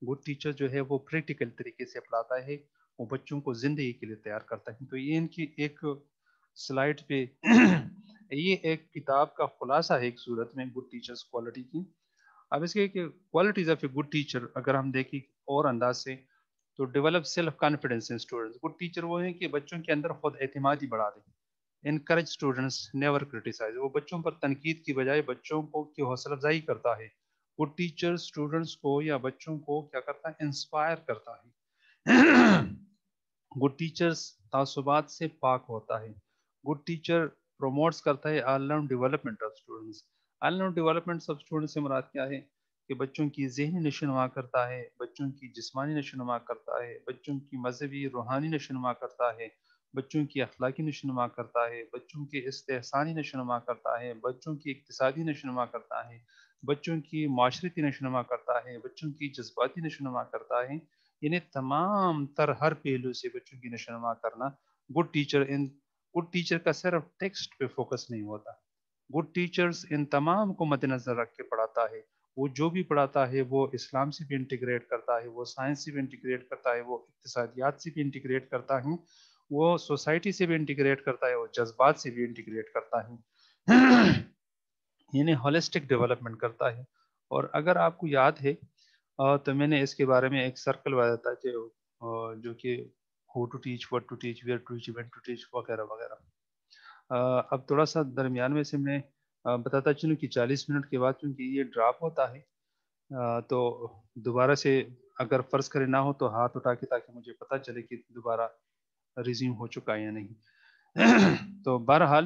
गुड टीचर जो है वो प्रैक्टिकल तरीके से पढ़ाता है, वो बच्चों को जिंदगी के लिए तैयार करता है। तो ये इनकी एक स्लाइड पे ये एक किताब का खुलासा है एक सूरत में गुड टीचर्स क्वालिटी की। अब इसके qualities of a good teacher अगर हम देखें और अंदाज से, तो develop self confidence in students. Good teacher वो है कि बच्चों के अंदर खुद एतमादी बढ़ा दे। इनकरेज स्टूडेंट्स, नेवर क्रिटिसाइज, वो बच्चों पर तनकीद की बजाय बच्चों को की हौसला अफजाई करता है। गुड टीचर स्टूडेंट्स को या बच्चों को क्या करता है, इंस्पायर करता है। गुड टीचर्स तासुबात से पाक होता है। गुड टीचर प्रोमोट्स करता है all round development of students. All round development of students से मुराद क्या है कि बच्चों की ज़हनी नशोनुमा करता है, बच्चों की जिस्मानी नशोनुमा करता है, बच्चों की मजहबी रूहानी नशोनुमा करता है, बच्चों की अखलाकी नशोनुमा करता है, बच्चों की इस्तेहसानी नशोनुमा करता है, बच्चों की इक्तिसादी नशोनुमा करता है, बच्चों की माशरती नशोनुमा करता है, बच्चों की जज्बाती नशोनुमा करता है। यानी तमाम तर हर पहलू से बच्चों की नशोनुमा करना। गुड टीचर का सिर्फ टेक्स्ट पे फोकस नहीं होता। गुड टीचर्स इन तमाम को मद्देनजर रख के पढ़ाता है। वो जो भी पढ़ाता है वो इस्लाम से भी इंटीग्रेट करता है, वो साइंस से भी इंटीग्रेट करता है, वो इक्तिसादियात से भी इंटीग्रेट करता है, वो सोसाइटी से भी इंटीग्रेट करता है, वो जज्बात से भी इंटीग्रेट करता है। यानी होलिस्टिक डेवलपमेंट करता है। और अगर आपको याद है तो मैंने इसके बारे में एक सर्कल बताया था कि जो कि who to teach, what to teach, where to teach, when to teach वगैरह वगैरह। अब थोड़ा सा दरमियान में से मैं बताता चलूँ कि 40 मिनट के बाद क्योंकि ये ड्रॉप होता है, तो दोबारा से अगर फ़र्ज़ करें ना हो तो हाथ उठा के, ताकि मुझे पता चले कि दोबारा रिज्यूम हो चुका है या नहीं। तो बहरहाल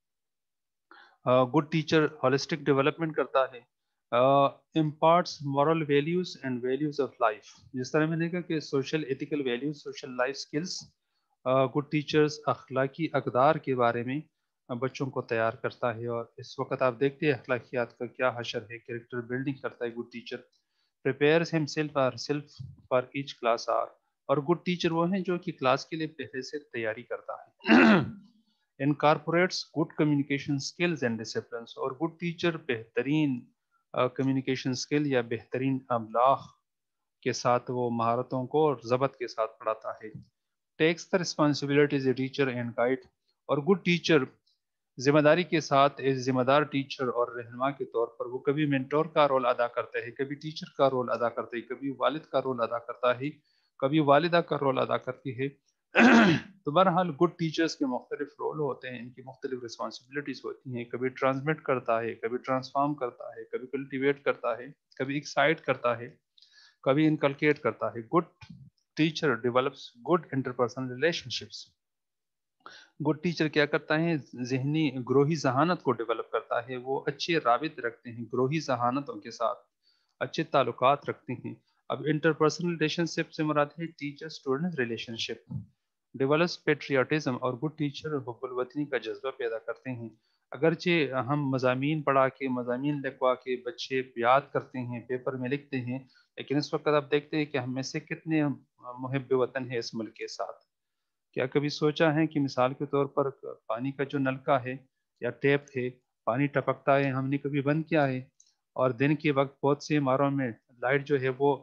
गुड टीचर होलिस्टिक डेवलपमेंट करता है, imparts moral values and values of life. जिस तरह मैंने कहा कि social ethical values, social life skills, good teachers अखलाकी अकदार के बारे में बच्चों को तैयार करता है। और इस वक्त आप देखते हैं अखलाकियात का क्या हशर है, कैरेक्टर बिल्डिंग करता है गुड टीचर। प्रिपेयर्स हिमसेल्फ और self for each class are. और गुड टीचर वो हैं जो कि क्लास के लिए पहले से तैयारी करता है। Incorporates good communication skills and discipline. और गुड टीचर बेहतरीन कम्युनिकेशन स्किल या बेहतरीन अबलाग के साथ वो महारतों को और ज़बत के साथ पढ़ाता है। Takes the responsibility as a teacher and guide. और गुड टीचर जिम्मेदारी के साथ एक जिम्मेदार टीचर और रहनुमा के तौर पर वो कभी मेंटोर का रोल अदा करता है, कभी टीचर का रोल अदा करता है, कभी वालिद का रोल अदा करता है, कभी वालिदा का रोल अदा करती है। तो बहरहाल गुड टीचर्स के मुख्तलिफ रोल होते हैं, इनकी मुख्तलिफ रिस्पॉन्सिबिलिटीज होती हैं। कभी ट्रांसमिट करता है, कभी ट्रांसफॉर्म करता है, कभी कल्टिवेट करता है, कभी एक्साइट करता है, कभी इनकलकेट करता है। Good teacher develops good interpersonal relationships. Good teacher क्या करता है, जहनी ग्रोही जहानत को डेवलप करता है। वो अच्छे राबित रखते हैं ग्रोही जहानतों के साथ, अच्छे ताल्लुकात रखते हैं। अब इंटरपर्सनल रिलेशनशिप से मुराद है teacher student relationship. Develops patriotism. और गुड टीचर हुब्बुल वतनी का जज्बा पैदा करते हैं। अगरचे हम मज़ामीन पढ़ा के, मज़ामीन लिखवा के बच्चे याद करते हैं, पेपर में लिखते हैं, लेकिन इस वक्त आप देखते हैं कि हम में से कितने मुहिब वतन है इस मुल्क के साथ। क्या कभी सोचा है कि मिसाल के तौर पर पानी का जो नलका है या टैप है, पानी टपकता है, हमने कभी बंद किया है? और दिन के वक्त बहुत से इमारों में लाइट जो है वो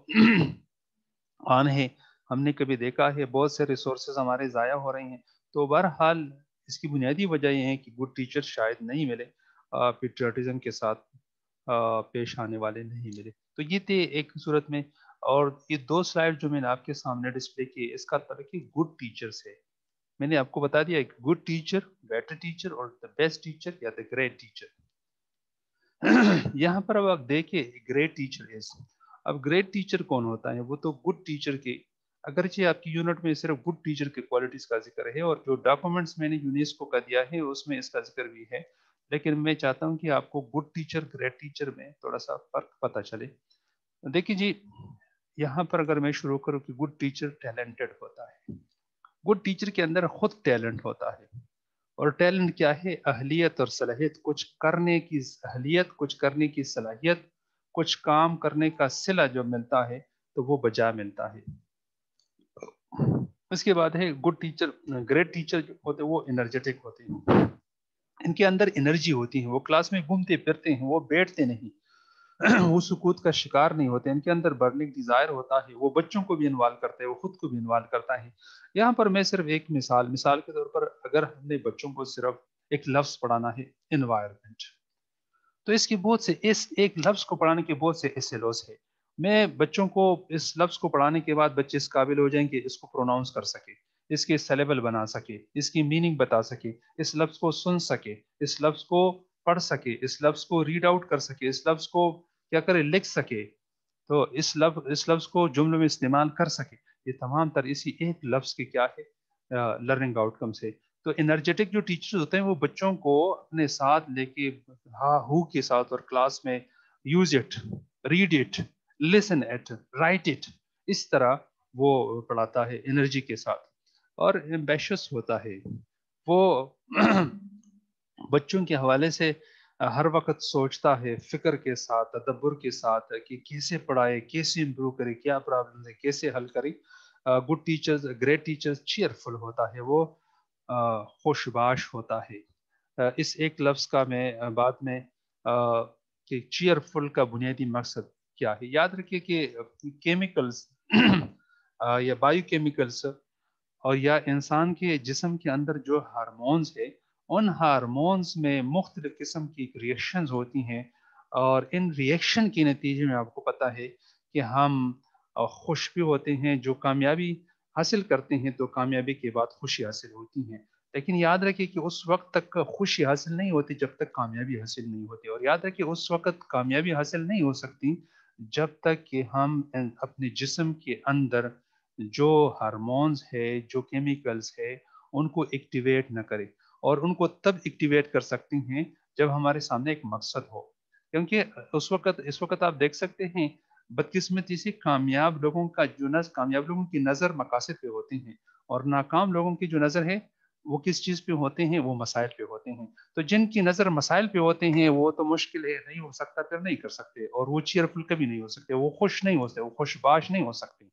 ऑन है, हमने कभी देखा है? बहुत से रिसोर्सेज हमारे ज़ाया हो रहे हैं। तो बहरहाल इसकी बुनियादी वजह यह है कि गुड टीचर शायद नहीं मिले, पेट्रियाटिज्म के साथ पेश आने वाले नहीं मिले। तो ये थे एक सूरत में। और ये दो स्लाइड जो मैंने आपके सामने डिस्प्ले की, इसका तरह की गुड टीचर्स है। मैंने आपको बता दिया एक गुड टीचर, बेटर टीचर और द बेस्ट टीचर या द ग्रेट टीचर। यहाँ पर अब आप देखिए ग्रेट टीचर इज। अब ग्रेट टीचर कौन होता है? वो तो गुड टीचर के, अगरचे आपकी यूनिट में सिर्फ गुड टीचर के क्वालिटीज का जिक्र है और जो डॉक्यूमेंट्स मैंने यूनेस्को का दिया है उसमें इसका जिक्र भी है, लेकिन मैं चाहता हूँ कि आपको गुड टीचर ग्रेट टीचर में थोड़ा सा फर्क पता चले। देखिए जी, यहाँ पर अगर मैं शुरू करूँ कि गुड टीचर टैलेंटेड होता है। गुड टीचर के अंदर खुद टैलेंट होता है। और टैलेंट क्या है? अहलियत और सलाहियत, कुछ करने की अहलियत, कुछ करने की सलाहियत, कुछ काम करने का सिला जो मिलता है तो वो बजा मिलता है। उसके बाद है गुड टीचर, ग्रेट टीचर जो होते हैं वो एनर्जेटिक होते हैं, इनके अंदर एनर्जी होती है, वो क्लास में घूमते फिरते हैं, वो बैठते नहीं। وہ سکوت کا شکار نہیں ہوتے، ان کے اندر برننگ ڈیزائر ہوتا ہے، وہ بچوں کو بھی انوالو کرتا ہے، وہ خود کو بھی انوالو کرتا ہے۔ یہاں پر میں صرف ایک مثال کے طور پر اگر ہم نے بچوں کو صرف ایک لفظ پڑھانا ہے انوائرمنٹ، تو اس کی بہت سے اس ایک لفظ کو پڑھانے کے بہت سے SLOs ہے۔ میں بچوں کو اس لفظ کو پڑھانے کے بعد بچے اس قابل ہو جائیں کہ اس کو پروناؤنس کر سکے، اس کے سلیبل بنا سکے، اس کی میننگ بتا سکے، اس لفظ کو سن سکے، اس لفظ کو پڑھ سکے، اس لفظ کو ریڈ آؤٹ کر سکے، اس لفظ کو کیا کرے لکھ سکے، تو اس لفظ کو جملوں میں استعمال کر سکے۔ یہ تمام تر اسی ایک لفظ کے کیا ہے لرننگ آؤٹ کمس ہے۔ تو انرجیٹک جو ٹیچرز ہوتے ہیں وہ بچوں کو اپنے ساتھ لے کے ہا ہو کے ساتھ اور کلاس میں use it, read it, listen it, write it, اس طرح وہ پڑھاتا ہے انرجی کے ساتھ اور ایمبیشس ہوتا ہے۔ وہ بچوں کے حوالے سے ہر وقت سوچتا ہے فکر کے ساتھ، تدبر کے ساتھ کہ کیسے پڑھائے، کیسے امپروو کرے، کیا پرابلم ہے، کیسے حل کرے۔ Good teachers, great teachers cheerful ہوتا ہے، وہ خوش باش ہوتا ہے۔ اس ایک لفظ کا میں بعد میں کہ چیئرفل کا بنیادی مقصد کیا ہے، یاد رکھیے کہ کیمیکلز یا بایو کیمیکلز اور یا انسان کے جسم کے اندر جو ہارمونز ہے، ان ہارمونز میں مختلف قسم کی ریئیکشنز ہوتی ہیں، اور ان ریئیکشن کے نتیجے میں آپ کو پتہ ہے کہ ہم خوش بھی ہوتے ہیں، جو کامیابی حاصل کرتے ہیں تو کامیابی کے بعد خوشی حاصل ہوتی ہیں، لیکن یاد رکھیے کہ اس وقت تک خوشی حاصل نہیں ہوتی جب تک کامیابی حاصل نہیں ہوتی، اور یاد رکھیے اس وقت کامیابی حاصل نہیں ہو سکتی جب تک کہ ہم اپنے جسم کے اندر جو ہارمونز ہے، جو کیمیکلز ہے، ان کو ایکٹیویٹ نہ کرے، اور ان کو تب ایکٹیویٹ کر سکتے ہیں جب ہمارے سامنے ایک مقصد ہو، کیونکہ اس وقت آپ دیکھ سکتے ہیں بدقسمتی سے کامیاب لوگوں کا کامیاب لوگوں کی نظر مقاصد پہ ہوتی ہیں، اور ناکام لوگوں کی جو نظر ہے وہ کس چیز پہ ہوتے ہیں، وہ مسائل پہ ہوتے ہیں۔ تو جن کی نظر مسائل پہ ہوتے ہیں وہ تو مشکل ہے، نہیں ہو سکتا، پھر نہیں کر سکتے، اور وہ چیئرفل کبھی نہیں ہو سکتے، وہ خوش نہیں ہو سکتے، وہ خوش باش نہیں ہو سکتے۔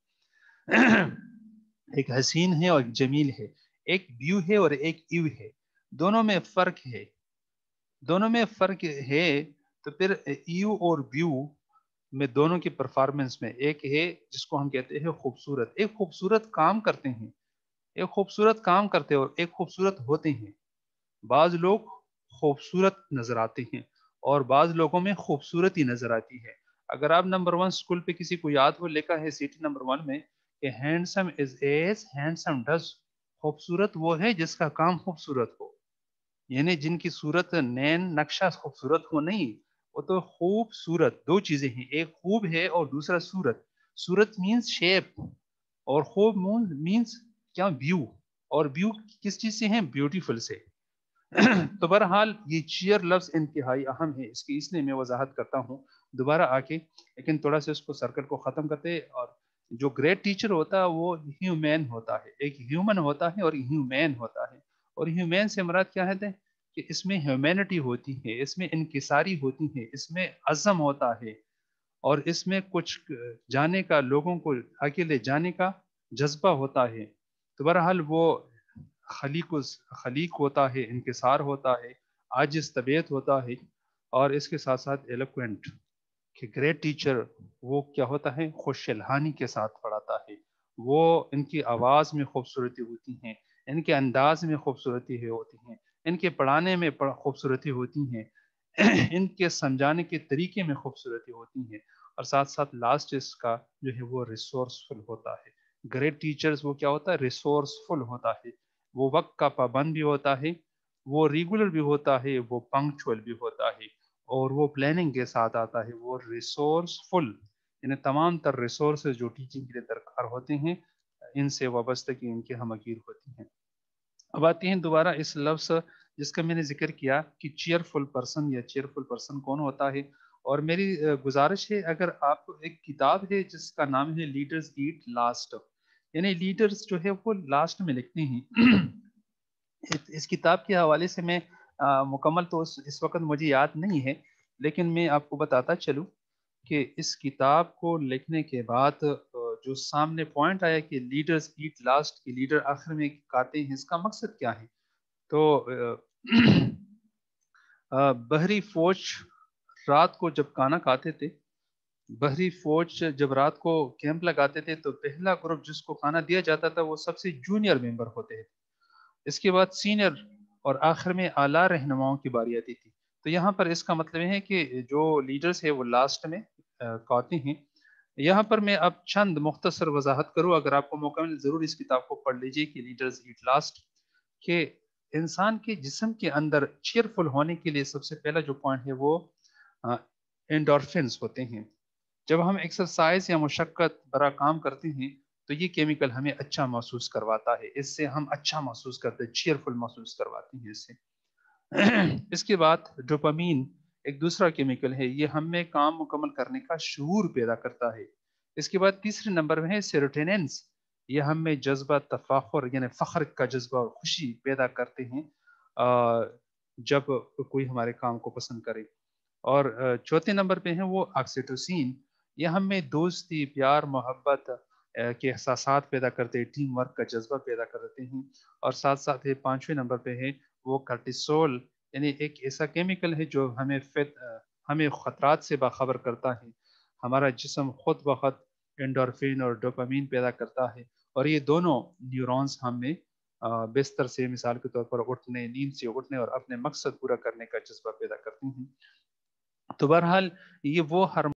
ایک حسین ہے اور ایک جمیل ہے، ایک بیو ہے اور ایک ایو ہے، دونوں میں فرق ہے، دونوں میں فرق ہے۔ تو پھر ایو اور بیو میں دونوں کی پرفارمنس میں ایک ہے جس کو ہم کہتے ہیں خوبصورت، ایک خوبصورت کام کرتے ہیں، ایک خوبصورت کام کرتے ہیں اور ایک خوبصورت ہوتے ہیں۔ بعض لوگ خوبصورت نظر آتے ہیں اور بعض لوگوں میں خوبصورتی نظر آتی ہے۔ اگر آپ نمبر 1 اسکول پہ کسی کو یاد ہو، لکھا ہے سیٹی نمبر 1 میں کہ handsome is as handsome does, خوبصورت وہ ہے جس کا کام خوبصورت ہو، یعنی جن کی صورت نین نقشہ خوبصورت ہو نہیں، وہ تو خوبصورت دو چیزیں ہیں، ایک خوب ہے اور دوسرا صورت۔ صورت مینز شیپ اور خوب مینز کیا، ویو، اور ویو کس چیز سے ہیں، بیوٹیفل سے۔ تو بہرحال یہ چیئر لفظ انتہائی اہم ہے، اس لیے میں وضاحت کرتا ہوں دوبارہ آ کے، لیکن تھوڑا سا اس کو سرکل کو ختم کرتے۔ اور جو گریٹ ٹیچر ہوتا ہے وہ ہیومین ہوتا ہے، ایک ہیومن ہوتا ہے اور ہیومین ہوتا ہے، اور ہیومین سے مراد کیا ہے کہ اس میں ہیومینٹی ہوتی ہے، اس میں انکساری ہوتی ہے، اس میں عزم ہوتا ہے، اور اس میں کچھ جانے کا، لوگوں کو آگے لے جانے کا جذبہ ہوتا ہے۔ تو بہرحال وہ خلیق ہوتا ہے، انکسار ہوتا ہے، عاجز طبیعت ہوتا ہے، اور اس کے ساتھ ساتھ ایلوکوینٹ کہ گریٹ ٹیچر وہ کیا ہوتا ہے، خوش الحانی کے ساتھ پڑھاتا ہے، وہ ان کی آواز میں خوبصورتی ہوتی ہیں، ان کے انداز میں خوبصورتی ہوتی ہیں، ان کے پڑھانے میں خوبصورتی ہوتی ہیں، ان کے سمجھانے کے طریقے میں خوبصورتی ہوتی ہیں، اور ساتھ ساتھ لاسٹ اس کا جو ہے وہ ریسورسفل ہوتا ہے۔ گریٹ ٹیچرز وہ کیا ہوتا ہے، ریسورسفل ہوتا ہے، وہ وقت کا پابند بھی ہوتا ہے، وہ ریگولر بھی ہوتا ہے، وہ پنکچوئل بھی ہوتا ہے، اور وہ پلاننگ کے ساتھ آتا ہے، وہ ریسورسفل، یعنی تمام تر ریسورسز جو ٹیچنگ کے لیے درکار ہوتے ہیں ان سے وابستگی ان کے ہمگیر ہوتی ہیں۔ اب آتے ہیں دوبارہ اس لفظ جس کا میں نے ذکر کیا کہ چیئرفل پرسن، یا چیئرفل پرسن کون ہوتا ہے، اور میری گزارش ہے اگر آپ کو ایک کتاب ہے جس کا نام ہے لیڈرز ایٹ لاسٹ، یعنی لیڈرز جو ہے وہ لاسٹ میں لکھتے ہیں۔ اس کتاب کے حوالے سے میں مکمل تو اس وقت مجھے یاد نہیں ہے، لیکن میں آپ کو بتاتا چلوں کہ اس کتاب کو لکھنے کے بعد جو سامنے پوائنٹ آیا کہ لیڈرز ایٹ لاسٹ، کی لیڈر آخر میں کہتے ہیں، اس کا مقصد کیا ہے؟ تو بحری فوج رات کو جب کھانا کھاتے تھے، بحری فوج جب رات کو کیمپ لگاتے تھے تو پہلا گروپ جس کو کھانا دیا جاتا تھا وہ سب سے جونیئر ممبر ہوتے تھے، اس کے بعد سینئر، اور آخر میں اعلیٰ رہنماؤں کی باری آتی تھی۔ تو یہاں پر اس کا مطلب ہے کہ جو لیڈرز ہیں وہ لاسٹ میں کہتے ہیں۔ یہاں پر میں اب چند مختصر وضاحت کروں، اگر آپ کو موقع ملے ضرور اس کتاب کو پڑھ لیجئے کہ لیڈرز ایٹ لاسٹ، کہ انسان کے جسم کے اندر چیئرفل ہونے کے لیے سب سے پہلا جو پوائنٹ ہے وہ انڈورفنز ہوتے ہیں۔ جب ہم ایکسرسائز یا مشقت برا کام کرتے ہیں تو یہ کیمیکل ہمیں اچھا محسوس کرواتا ہے، اس سے ہم اچھا محسوس کرتے ہیں، چیئرفل محسوس کرواتے ہیں اس سے۔ اس کے بعد ڈوپامین ایک دوسرا کیمیکل ہے، یہ ہم میں کام مکمل کرنے کا شعور پیدا کرتا ہے۔ اس کے بعد تیسرے نمبر میں ہے سیروٹوننس، یہ ہم میں جذبہ تفاخر یعنی فخر کا جذبہ اور خوشی پیدا کرتے ہیں جب کوئی ہمارے کام کو پسند کرے۔ اور چوتھے نمبر پہ ہیں وہ آکسیٹوسین، یہ ہم میں دوستی، پیار، محبت کے احساسات پیدا کرتے ہیں، ٹیم ورک کا جذبہ پیدا کرتے ہیں۔ اور ساتھ ساتھ یہ پانچویں نمبر پہ ہے وہ کارٹیسول، یعنی ایک ایسا کیمیکل ہے جو ہمیں خطرات سے باخبر کرتا ہے۔ ہمارا جسم خود بخود انڈورفین اور ڈوپامین پیدا کرتا ہے، اور یہ دونوں نیورونز ہم میں بستر سے مثال کے طور پر اٹھنے، نیند سے اٹھنے اور اپنے مقصد پورا کرنے کا جذبہ پیدا کرتے ہیں۔ تو بہرحال یہ وہ